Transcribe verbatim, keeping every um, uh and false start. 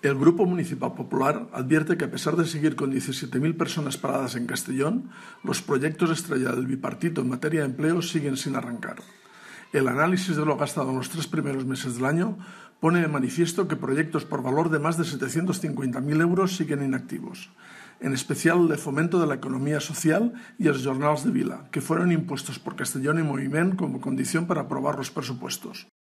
El Grupo Municipal Popular advierte que a pesar de seguir con diecisiete mil personas paradas en Castellón, los proyectos estrella del bipartito en materia de empleo siguen sin arrancar. El análisis de lo gastado en los tres primeros meses del año pone de manifiesto que proyectos por valor de más de setecientos cincuenta mil euros siguen inactivos, en especial el de fomento de la economía social y els jornals de vila, que fueron impuestos por Castellón y Moviment como condición para aprobar los presupuestos.